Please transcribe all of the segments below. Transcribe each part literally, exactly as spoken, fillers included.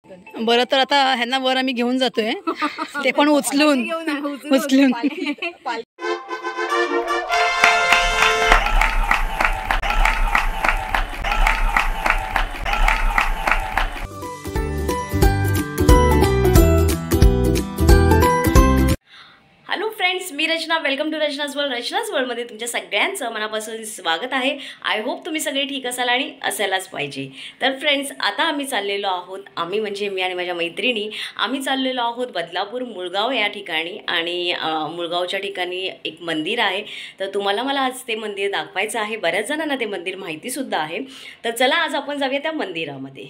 बरं तर आता ह्यांना वर आम्ही घेऊन जातोय, ते पण उचलून उचलून हॅलो फ्रेंड्स, मी Rachna. Welcome to Rachna's world. Rachna's वर्ल्डमध्ये तुमच्या सगळ्यांचं मनापासून स्वागत आहे. आय होप तुम्ही सगळे ठीक असाल आणि असायलाच पाहिजे. तर फ्रेंड्स, आता आम्ही चाललेलो आहोत, आम्ही म्हणजे मी आणि माझ्या मैत्रिणी, आम्ही चाललेलो आहोत बदलापूर मुळगाव या ठिकाणी. आणि मुळगावच्या ठिकाणी एक मंदिर आहे, तर तुम्हाला मला आज ते मंदिर दाखवायचं आहे. बऱ्याच जणांना ते मंदिर माहितीसुद्धा आहे. तर चला आज आपण जाऊया त्या मंदिरामध्ये.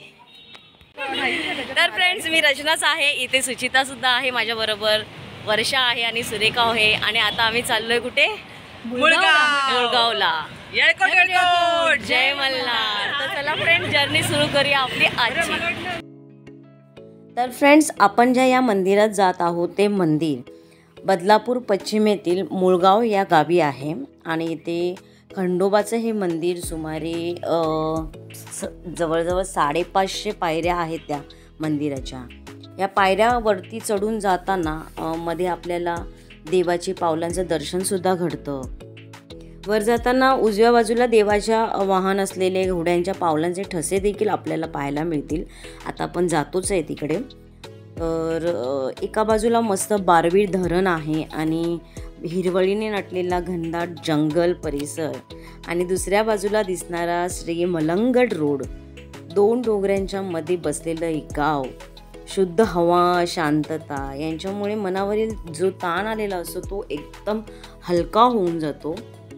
तर फ्रेंड्स, मी रचनाच आहे, इथे सुचितासुद्धा आहे माझ्याबरोबर, वर्षा आहे आणि सुरेखा आहे. आणि आता आम्ही चाललोय कुठे? मुळगाव. मुळगावला. येळकोट येळकोट. जय मल्हार. तर चला फ्रेंड्स, जर्नी सुरू करूया आपली आजची. तर फ्रेंड्स, आपण ज्या या मंदिरात जात आहोत ते मंदिर बदलापूर पश्चिमेतील मुळगाव या गावी आहे. आणि इथे खंडोबाचं हे मंदिर सुमारे जवळजवळ साडेपाचशे पायऱ्या आहेत त्या मंदिराच्या. या पायऱ्यावरती चढून जाताना मध्ये आपल्याला देवाची पावलांचं दर्शनसुद्धा घडतं. वर जाताना उजव्या बाजूला देवाच्या वाहन असलेले घोड्यांच्या पावलांचे ठसे देखील आपल्याला पाहायला मिळतील. आता आपण जातोच आहे तिकडे. तर एका बाजूला मस्त बारवीर धरण आहे आणि हिरवळीने नटलेला घनदाट जंगल परिसर, आणि दुसऱ्या बाजूला दिसणारा श्री मलंगड रोड. दोन डोंगरांच्या मध्ये बसलेलं एक गाव, शुद्ध हवा, शांतता यांच्यामुळे मनावरील जो ताण आलेला असतो तो एकदम हलका होऊन जातो.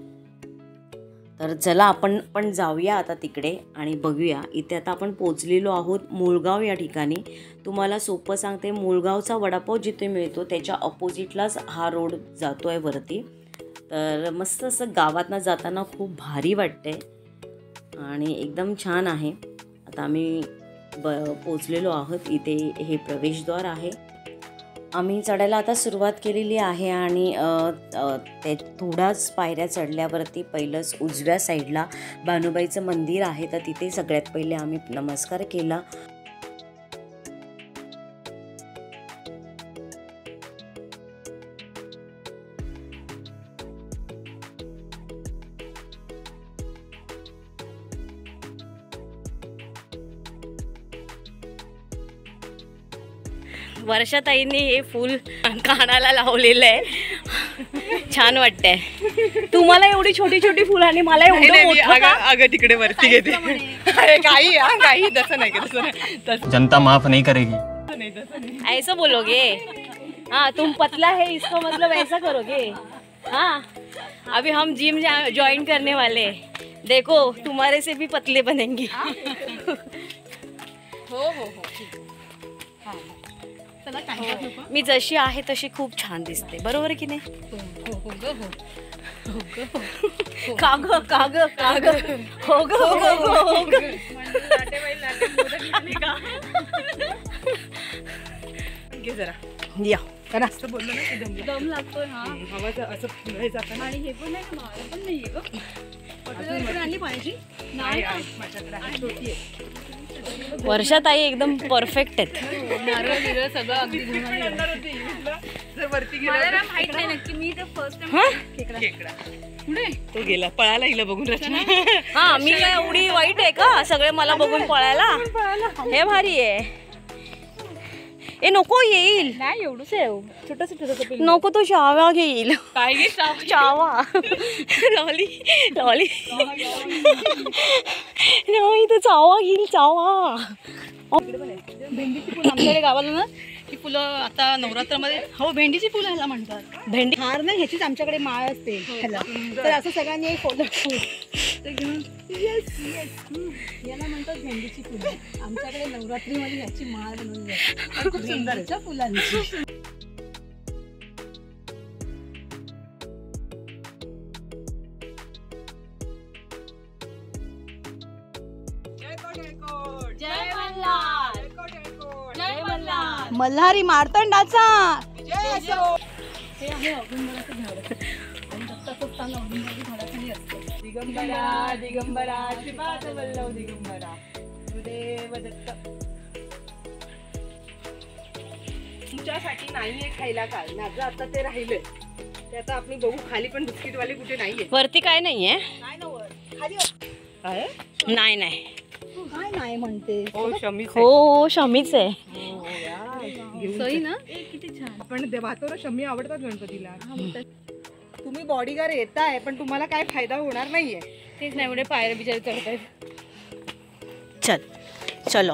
तर चला आपण पण जाऊया आता तिकडे आणि बघूया. इथे आता आपण पोचलेलो आहोत मुळगाव या ठिकाणी. तुम्हाला सोपं सांगते, मुळगावचा वडापाव जिथे मिळतो त्याच्या अपोजिटलाच हा रोड जातो आहे वरती. तर मस्त असं गावातनं जाताना खूप भारी वाटते आणि एकदम छान आहे. आता आम्ही ब पोचलेलो आहोत. इथे हे प्रवेशद्वार आहे. आम्ही चढायला आता सुरुवात केलेली आहे आणि ते थोडाच पायऱ्या चढल्यावरती पहिलंच उजव्या साईडला भानुबाईचं मंदिर आहे. तर तिथे सगळ्यात पहिले आम्ही नमस्कार केला. वर्षाताईंनी हे फूल कानाला लावलेलं आहे, छान वाटतंय. तुम्हाला एवढी छोटी छोटी फुलं आणि मला एवढं मोठं का? अगं तिकडे वरती घेते. काही काही तसं नाही, तसं नाही. जनता माफ नहीं करेगी. ऐसा बोलोगे? हाँ, तुम पतला है इसको मतलब ऐसा करोगे? हाँ, अभी हम जिम ज्वाइन करने वाले, देखो तुम्हारे से भी पतले बनेंगे. हो हो हो. मी जशी आहे तशी खूप छान दिसते, बरोबर की नाही? काग काग काग हो ग हो ग हो ग. जरा या कारण असं बोललो ना की दम लागतोय. हा, हवाचं असं फुलं जातं. आणि हे पण नाही, मला पण नाहीये ग. पटकन आणली पाहिजे. नाही माझ्याकडे छोटी आहे. वर्षाताई एकदम परफेक्ट आहेत. नारळ बिरळ सगळं अगदी घेऊन आली. जर वरती मला गेला माहित नाही नक्की. मी तर फर्स्ट टाइम खेकडा पुढे तो गेला, पळाला हिला बघून रचना. हा, मी काय एवढी वाईट आहे का सगळे मला बघून पळायला? हे भारी आहे. ए नको, येईल. नाही एवढंच आहे, छोटस छोटस. नको, तो चावा घेईल. काय घे? चावा लॉली लॉली नाही, तो चावा घेईल, चावा. भेंडीची फुलं आमच्याकडे गावाला ना, ही फुलं आता नवरात्रामध्ये. हो, भेंडीची फुलं ह्याला म्हणतात. भेंडी हार नाही, ह्याचीच आमच्याकडे माळ असते ह्याला. तर असं सगळ्यांनी एक फुलं घेऊन याला म्हणतात भेंडीची फुलं. आमच्याकडे नवरात्रीमध्ये ह्याची माळ बनवली जाते, खूप सुंदर आहे फुलांची. जय मल्हार. जय मल्हार. मल्हारी मार्तंडाचा. दिगंबरा दिगंबरा श्रीपाद वल्लभ दिगंबरा गुरुदेव दत्त. तुमच्यासाठी नाहीये खायला काय, माझं आता ते राहिलंय ते आता आपण बघू. खाली पण बिस्किटवाले कुठे नाहीये. वरती काय नाहीये? काय ना वर खाली आहे? नाही नाही. काय नाही म्हणते हो शमीच हो हो शमीच आहे. सई ना किती छान. आपण देवातो ना, शमी आवडतात गणपतीला. तुम्ही बॉडीगार्ड येताय पण तुम्हाला काय फायदा होणार नाहीये. तेच नाही एवढे पायऱ्या बिचारे चढतायत. चल चलो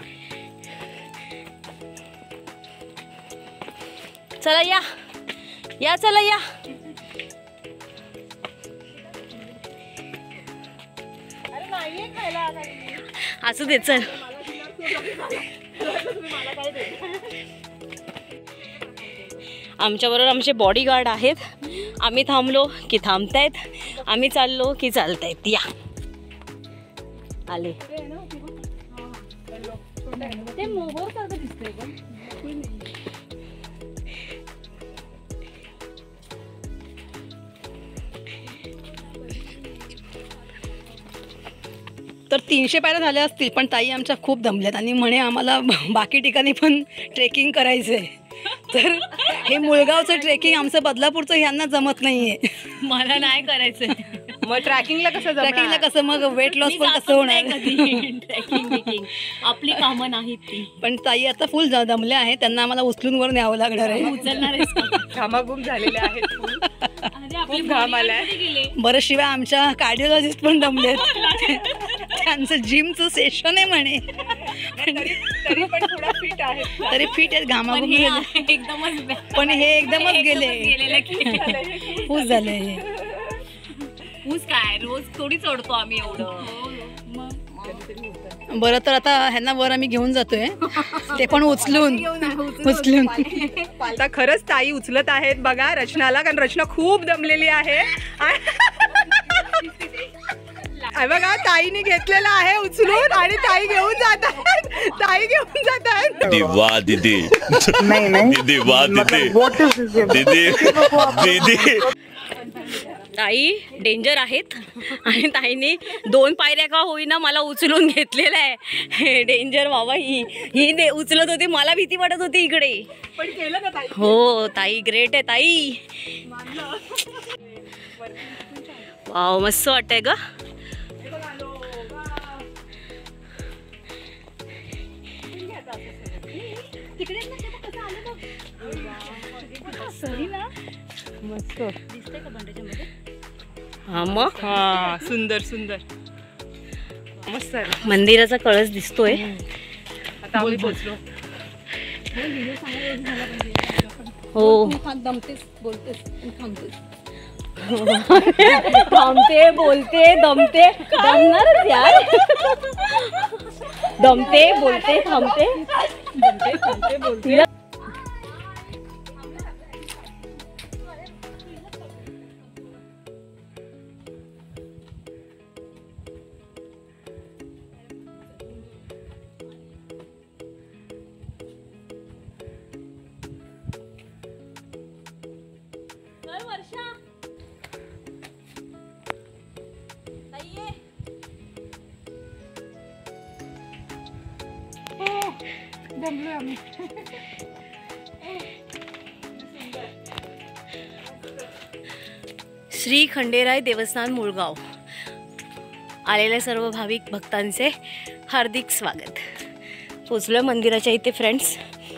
चला या या चला या. अरे नाहीये खायला काही. असू दे चल. आमच्याबरोबर आमचे बॉडीगार्ड आहेत. आम्ही थांबलो की थांबतायत, आम्ही चाललो की चालतायत. या आले. ते मोबाईल सारखं दिसतंय का? तर तीनशे पायऱ्या झाल्या असतील, पण ताई आमच्या खूप दमल्यात आणि म्हणे आम्हाला बाकी ठिकाणी पण ट्रेकिंग करायचं आहे. तर हे मुळगावचं ट्रेकिंग आमचं बदलापूरचं ह्यांना जमत नाहीये. मला नाही करायचं. मग ट्रॅकिंगला कसं ट्रेकिंगला कसं मग वेट लॉस पण कसं होणार? ट्रेकिंग आपली कामं नाहीत ती. पण ताई आता फुल दमल्या आहे, त्यांना आम्हाला उचलून वर न्यावं लागणार आहे. उचलणार घामाघूम झालेले आहेत. खूप घाम आलाय. बरं शिवाय आमच्या कार्डिओलॉजिस्ट पण दमलेत. त्यांचं जिमचं सेशन आहे म्हणे. तरी पण थोडा फिट आहे. तरी फिट आहेत, घामाघूम गेले. एकदमच पण हे एकदमच गेले. खूप झाले हे. ऊस काय रोज थोडी चढतो आम्ही एवढं. बरं तर आता ह्यांना वर आम्ही घेऊन जातोय, ते पण उचलून उचलून. आता खरंच ताई उचलत आहेत बघा रचनाला, कारण रचना खूप दमलेली आहे. बघा ताईने घेतलेला आहे उचलून आणि ताई घेऊन जातात. ताई घेऊन जातात. दीदी वाह दीदी. नहीं नहीं दीदी वाह दीदी. दीदी दीदी. ताई डेंजर आहेत आणि ताईने दोन पायऱ्या का होईना मला उचलून घेतलेलं आहे. डेंजर बाबा. ही ही दे उचलत होती, मला भीती वाटत होती इकडे. पण केलं ना ताई. हो ताई ग्रेट आहे ताई. वाव मस्त वाटतंय ग. मस्त दिसतंय का बंड्याच्या मध्ये? हा मग हा सुंदर सुंदर मस्त आहे. मंदिराचा कळस दिसतोय. आता आम्ही पोहोचलो. हो दमतेस बोलतेस आणि थांबतेस. थांबते बोलते दमते. दमणारच यार. दमते बोलते थांबते. दमते थांबते बोलते. दमलोय आम्ही. श्री खंडेराय देवस्थान मुळगाव आलेल्या सर्व भाविक भक्तांचे हार्दिक स्वागत. पोचलो मंदिराच्या इथे फ्रेंड्स.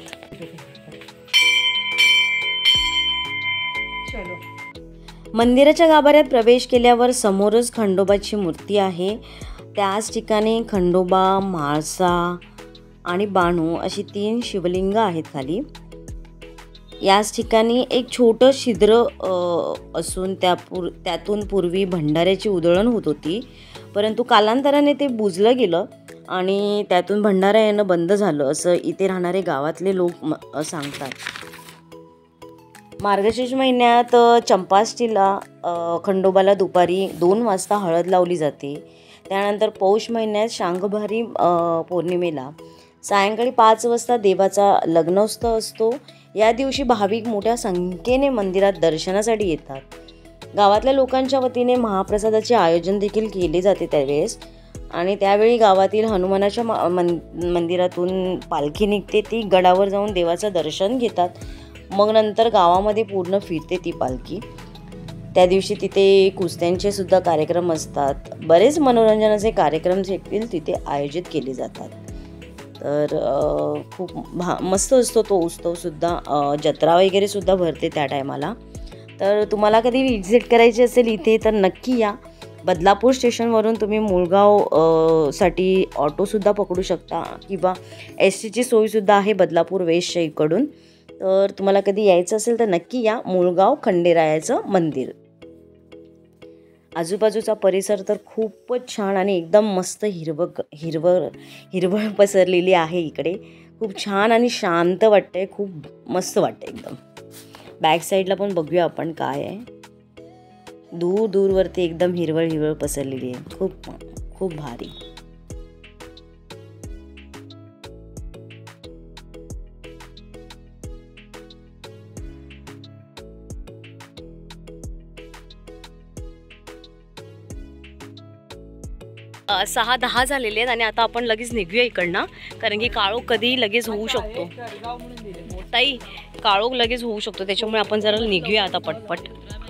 चलो. मंदिराच्या गाभाऱ्यात प्रवेश केल्यावर समोरच खंडोबाची मूर्ती आहे. त्याच ठिकाणी खंडोबा, म्हाळसा आणि बाणू अशी तीन शिवलिंग आहेत खाली. याच ठिकाणी एक छोटं छिद्र असून त्या पूर त्यातून पूर्वी भंडाऱ्याची उधळण होत होती, परंतु कालांतराने ते बुजलं गेलं आणि त्यातून भंडारा येणं बंद झालं असं इथे राहणारे गावातले लोक सांगतात. मार्गशीर्ष महिन्यात चंपाष्टीला खंडोबाला दुपारी दोन वाजता हळद लावली जाते. त्यानंतर पौष महिन्यात शांगभारी पौर्णिमेला सायंकाळी पाच वाजता देवाचा लग्नोत्सव असतो. या दिवशी भाविक मोठ्या संख्येने मंदिरात दर्शनासाठी येतात. गावातल्या लोकांच्या वतीने महाप्रसादाचे आयोजन देखील केले जाते. त्यावेळेस आणि त्यावेळी गावातील हनुमानाच्या मन मंदिरातून पालखी निघते, ती गडावर जाऊन देवाचं दर्शन घेतात. मग नंतर गावामध्ये पूर्ण फिरते ती पालखी. त्या दिवशी तिथे कुस्त्यांचे सुद्धा कार्यक्रम असतात. बरेच मनोरंजनाचे कार्यक्रम देखील तिथे आयोजित केले जातात. तर खूप भा मस्त असतो तो उत्सवसुद्धा. जत्रा वगैरे सुद्धा भरते त्या टायमाला. तर तुम्हाला कधी विजिट करायची असेल इथे तर नक्की या. बदलापूर स्टेशनवरून तुम्ही मुळगाव साठी ऑटोसुद्धा पकडू शकता किंवा एस टीची सोयीसुद्धा आहे बदलापूर वेस्टच्या इकडून. तर तुम्हाला कधी यायचं असेल तर नक्की या. मुळगाव खंडेरायाचं मंदिर. आजूबाजूचा परिसर तर खूपच छान आणि एकदम मस्त हिरवं हिरवळ हिरवळ पसरलेली आहे इकडे. खूप छान आणि शांत वाटतंय, खूप मस्त वाटतं एकदम. बॅक साईडला पण बघूया आपण काय आहे. दूर दूरवरती एकदम हिरवळ हिरवळ पसरलेली आहे. खूप खूप भारी. सहा दहा झालेले आहेत आणि आता आपण लगेच निघूया इकडनं, कारण की काळोख कधीही लगेच होऊ शकतो. ताई काळोख लगेच होऊ शकतो, त्याच्यामुळे आपण जरा निघूया आता पटपट.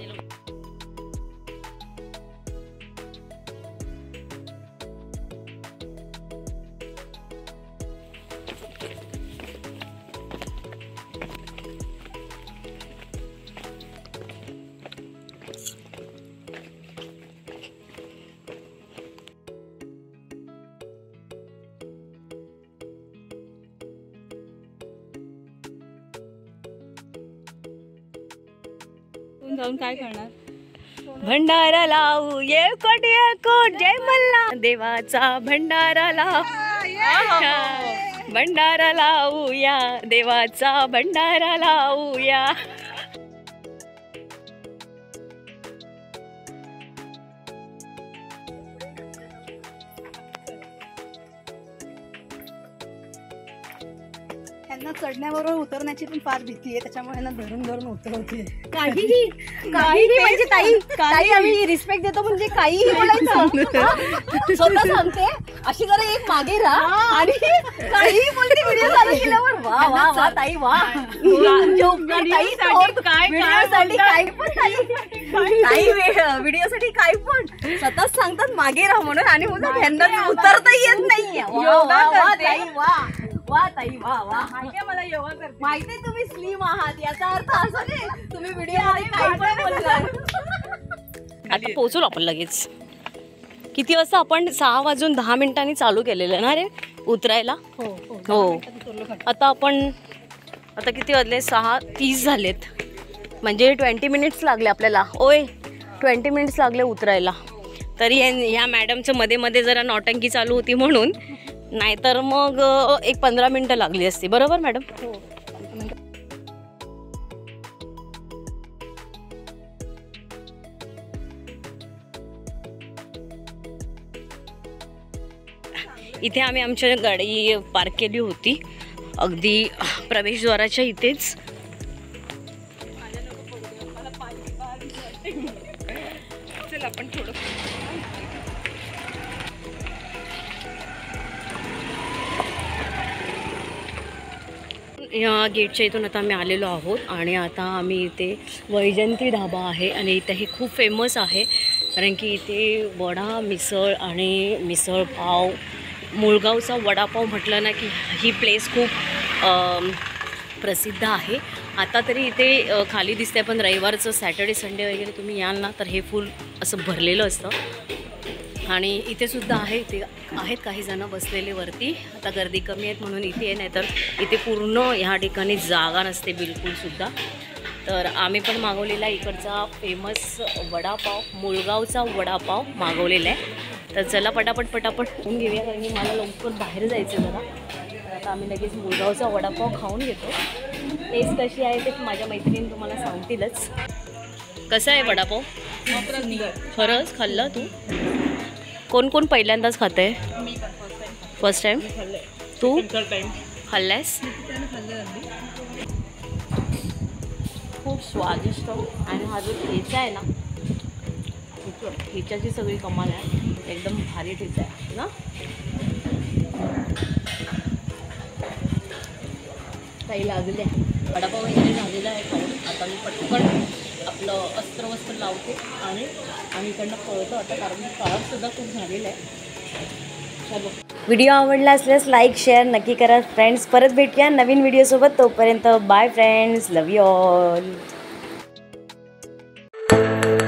जाऊन काय करणार? भंडारा लावू ये कोट ये कोट जय मल्ला देवाचा भंडारा लावू, भंडारा लावूया देवाचा भंडारा लावूया. त्यांना चढण्याबरोबर उतरण्याची पण फार भीती आहे, त्याच्यामुळे यांना धरून धरून उतरवते. काहीही काहीही म्हणजे ताई ताई आम्ही रिस्पेक्ट देतो, म्हणजे काहीही बोलायचं. स्वतः सांगते अशी जरा एक मागे राहा आणि काहीही बोलते व्हिडिओ चालू केल्यावर. वा वा वा ताई वा. व्हिडिओसाठी काय पण ताई व्हिडिओसाठी काय पण स्वतःच सांगतात मागे राहा म्हणून, आणि म्हणून यांना उतरता येत नाहीये. वा ताई वा वा ताई वा वा. माहितीये मला योगा करते, माहितीये तुम्ही स्लिम आहात, याचा अर्थ असा नाही तुम्ही व्हिडिओ मध्ये काय पण बोलणार. आता पोहोचलो आपण लगेच. किती वाजता आपण? सहा वाजून दहा मिनिटांनी चालू केलेलं ना रे उतरायला. हो आता आपण आता किती वाजले? सहा तीस झालेत, म्हणजे ट्वेंटी मिनिट्स लागले आपल्याला. ओय ट्वेंटी मिनिट्स लागले उतरायला. तरी ह्या मॅडमचं मध्ये मध्ये जरा नौटंकी चालू होती म्हणून, नाहीतर मग एक पंधरा मिनटं लागली असती. बरोबर मॅडम? हो. इथे आम्ही आमच्या गाडी पार्क केली होती अगदी प्रवेशद्वाराच्या इथेच. चल आपण थोडं या गेटच्या इथून आता आम्ही आलेलो आहोत आणि आता आम्ही इथे वैजयंती ढाबा आहे आणि इथे हे खूप फेमस आहे, कारण की इथे वडा मिसळ आणि मिसळ पाव, मुळगावचा वडापाव म्हटलं ना की ही प्लेस खूप प्रसिद्ध आहे. आता तरी इथे खाली दिसते, पण रविवारचं सॅटर्डे संडे वगैरे तुम्ही याल ना तर हे फुल असं भरलेलं असतं. आणि इथे सुद्धा आहे, इथे आहेत काही जणं बसलेले वरती. आता गर्दी कमी आहेत म्हणून इथे आहे, नाही तर इथे पूर्ण ह्या ठिकाणी जागा नसते बिलकुलसुद्धा. तर आम्ही पण मागवलेला इकडचा फेमस वडापाव, मुळगावचा वडापाव मागवलेला आहे. तर चला पटापट पटापट खाऊन घेऊया, कारण की मला लवकर बाहेर जायचं जरा. तर आता आम्ही लगेच मुळगावचा वडापाव खाऊन घेतो. टेस्ट कशी आहे ते माझ्या मैत्रिणी तुम्हाला सांगतीलच. कसं आहे वडापाव? खरंच खाल्लं तू? कोण कोण पहिल्यांदाच खात आहे? First time. तू खाल्लायस? खूप स्वादिष्ट. आणि हा जो ठेचा आहे ना हिच्याची सगळी कमाल आहे, एकदम भारी टीच आहे ना. काही लागले वडापाव वगैरे झालेला आहे खाऊन. आता मी पटकन आपलं अस्त्र वस्त्र लावते आणि आम्ही इकडनं पळतो आता, कारण काळासुद्धा खूप झालेला आहे. चलो, व्हिडिओ आवडला असल्यास लाईक शेअर नक्की करा फ्रेंड्स. परत भेटूया नवीन व्हिडिओसोबत. तोपर्यंत bye friends, love you all.